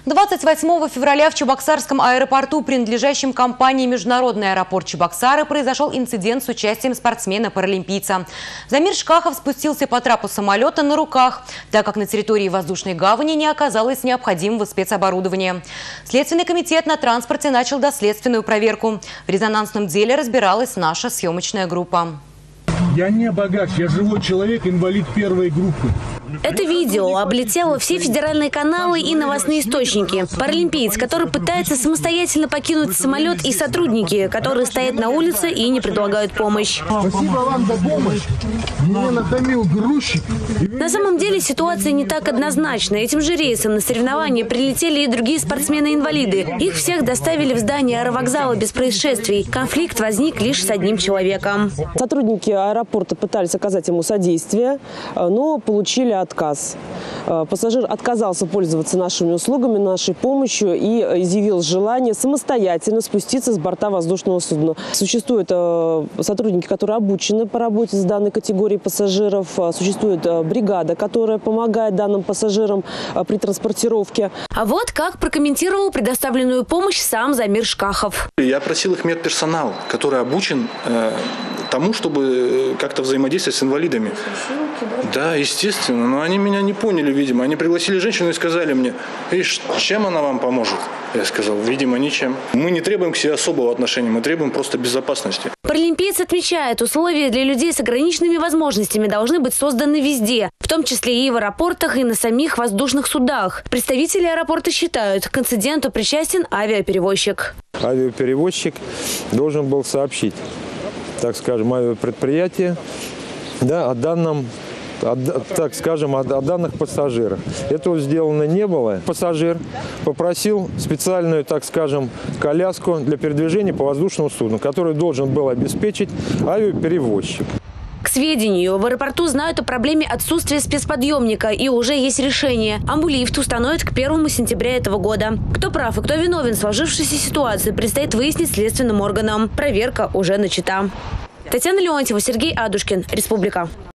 28 февраля в Чебоксарском аэропорту, принадлежащем компании «Международный аэропорт Чебоксары», произошел инцидент с участием спортсмена-паралимпийца. Замир Шкахов спустился по трапу самолета на руках, так как на территории воздушной гавани не оказалось необходимого спецоборудования. Следственный комитет на транспорте начал доследственную проверку. В резонансном деле разбиралась наша съемочная группа. Я не богач, я живой человек, инвалид первой группы. Это видео облетело все федеральные каналы и новостные источники. Паралимпиец, который пытается самостоятельно покинуть самолет, и сотрудники, которые стоят на улице и не предлагают помощь. Спасибо вам за помощь. Меня натомил грузчик. На самом деле ситуация не так однозначна. Этим же рейсом на соревнования прилетели и другие спортсмены-инвалиды. Их всех доставили в здание аэровокзала без происшествий. Конфликт возник лишь с одним человеком. Сотрудники аэропорта пытались оказать ему содействие, но получили отказ. Пассажир отказался пользоваться нашими услугами, нашей помощью и изъявил желание самостоятельно спуститься с борта воздушного судна. Существуют сотрудники, которые обучены по работе с данной категорией пассажиров. Существует бригада, которая помогает данным пассажирам при транспортировке. А вот как прокомментировал предоставленную помощь сам Замир Шкахов. Я просил их медперсонал, который обучен тому, чтобы как-то взаимодействовать с инвалидами. Да, естественно. Но они меня не поняли, видимо. Они пригласили женщину и сказали мне: «Видишь, чем она вам поможет?» Я сказал: видимо, ничем. Мы не требуем к себе особого отношения, мы требуем просто безопасности. Паралимпиец отмечает, условия для людей с ограниченными возможностями должны быть созданы везде, в том числе и в аэропортах, и на самих воздушных судах. Представители аэропорта считают, к инциденту причастен авиаперевозчик. Авиаперевозчик должен был сообщить, так скажем, авиапредприятие, да, о данном, так скажем, о данных пассажирах. Этого сделано не было. Пассажир попросил специальную, так скажем, коляску для передвижения по воздушному судну, которую должен был обеспечить авиаперевозчик. К сведению, в аэропорту знают о проблеме отсутствия спецподъемника, и уже есть решение. Амбулифт установят к 1 сентября этого года. Кто прав и кто виновен в сложившейся ситуации, предстоит выяснить следственным органам. Проверка уже начата. Татьяна Леонтьева, Сергей Адушкин. Республика.